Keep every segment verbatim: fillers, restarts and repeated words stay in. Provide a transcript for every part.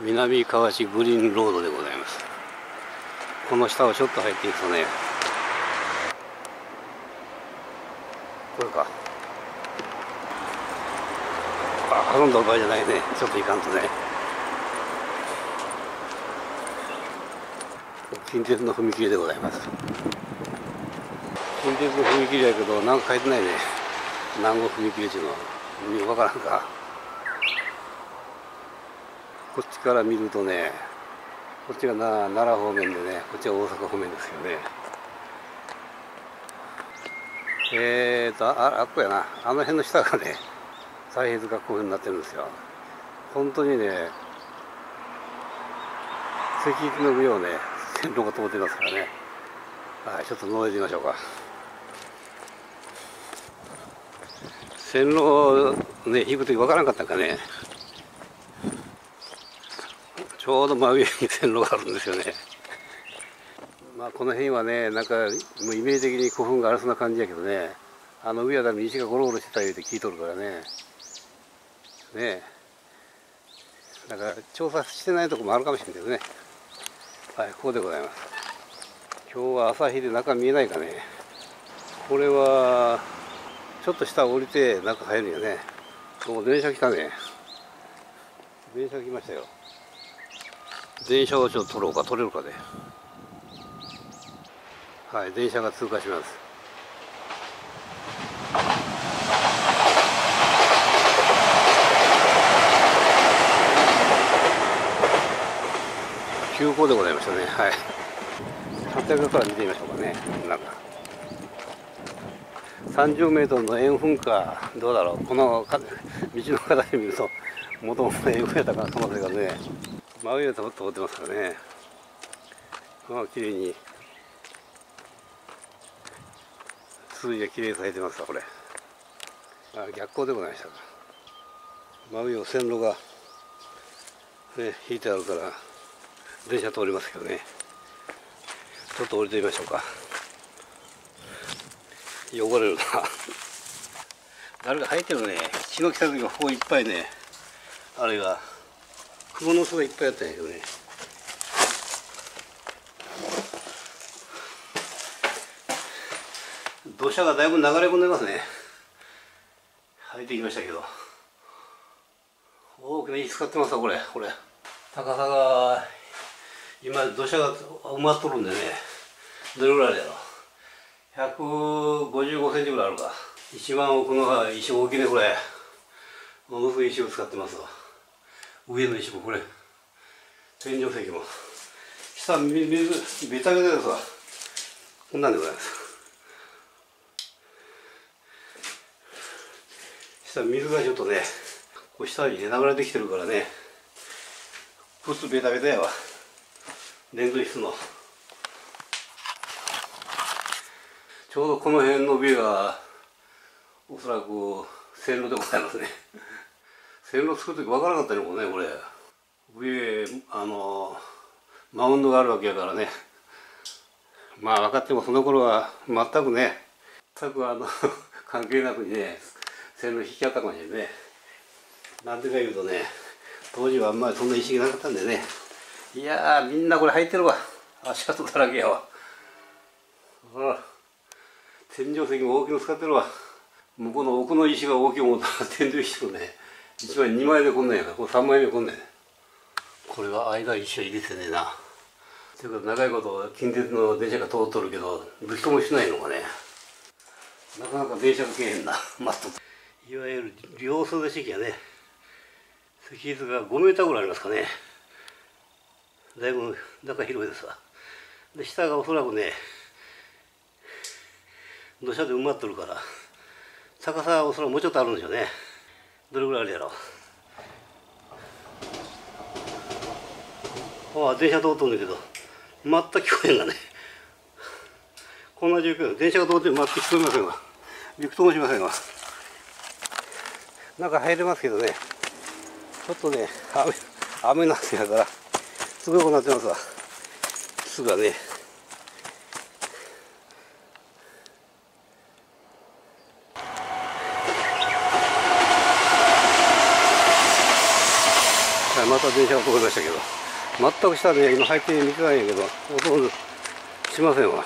南河内グリーンロードでございます。この下をちょっと入っていくとね、これか、あ、遊んだ場合じゃないね。ちょっといかんとね。近鉄の踏切でございます。近鉄の踏切やけど、なんか書いてないね。南郷踏切っていうのは分からんか。こっちから見るとね、こっちがな奈良方面でね、こっちは大阪方面ですよね。えーと、あ、あっこやな、あの辺の下がね、西平塚公園になってるんですよ。本当にね、石碑の上をね、線路が通ってますからね。はい、ちょっと覗いてみましょうか。線路をね、行くとき分からんかったんかね。ちょうど真上に線路があるんですよね。まあこの辺はね、なんかもうイメージ的に古墳があるそんな感じやけどね、あの上はだめ石がゴロゴロしてた言うて聞いとるからね。ねえ。だから調査してないとこもあるかもしれないけどね。はい、ここでございます。今日は朝日で中見えないかね。これはちょっと下降りて中入るよね。もう電車来たね。電車来ましたよ。電車をちょっと撮ろうか、撮れるかね。はい、電車が通過します。急行でございましたね。はい。反対側から見てみましょうかね。なんかさんじゅうメートルの円墳かどうだろう。この道の形見るともともと円墳やったかな、可能性がね、真上で通ってますからね。まあ綺麗に数字が綺麗にされてますわ。これあ逆光でございましたか。真上を線路がね引いてあるから電車通りますけどね。ちょっと降りてみましょうか。汚れるな。誰か入ってるね。血の来た時はここいっぱいね、あれが雲の巣がいっぱいあったんやけどね。土砂がだいぶ流れ込んでますね。入ってきましたけど、大きな石使ってますわ。これこれ高さが今土砂が埋まっとるんでね、どれぐらいあるやろ。ひゃくごじゅうごセンチぐらいあるか。一番奥の石大きいね。これものすごい石を使ってますわ。上の石もこれ天井石も下水ベタベタですわ。こんなんでございます。下水がちょっとね、こう下に、ね、流れてきてるからね、靴ベタベタやわ。粘土質のちょうどこの辺のビルがおそらく線路でございますね。線路作る時分からなかったのもね、これ上あのマウンドがあるわけやからね。まあ分かってもその頃は全くね、全くあの関係なくにね線路引きあったかもしれないね。なんでか言うとね、当時はあんまりそんな意識なかったんでね。いやー、みんなこれ入ってるわ。足跡だらけやわ。ほら天井石も大きいの使ってるわ。向こうの奥の石が大きいものだから天井石もね、一枚にまいでこんなんやから、これさんまいめこんなんや。これは間一緒入れてねえな。というか長いこと近鉄の電車が通っとるけどぶちともしないのがね、なかなか電車がけえへんな。まっといわゆる両袖式やね。石室がごメーターぐらいありますかね。だいぶ中広いですわ。で下がおそらくね土砂で埋まっとるから、高さはおそらくもうちょっとあるんでしょうね。どれぐらいあるやろう。ああ、電車通っとるんだけど全く聞こえんがね。こんな状況で電車が通って全く聞こえませんわ。びくともしませんわ。中入れますけどね、ちょっとね雨雨なんせやからすごくなってますわ。巣がね。 また電車が通りましたけど、全く下で今入って見てないんやけど、ほとんどしませんわ。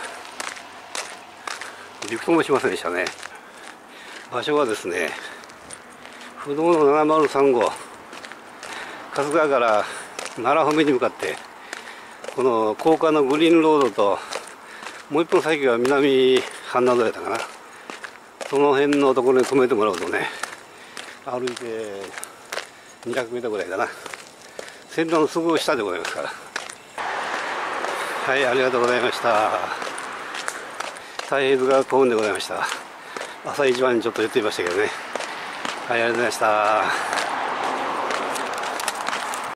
じゅっこもしませんでしたね。場所はですね、不動のななまるさん号、春日から奈良方面に向かって、この高架のグリーンロードと、もう一本先が南半南道やったかな。その辺のところに止めてもらうとね、歩いてにひゃくメートルぐらいかな。線路のすぐ下でございますから。はい、ありがとうございました。太平塚幸運でございました。朝一番にちょっと言ってみましたけどね。はい、ありがとうございました。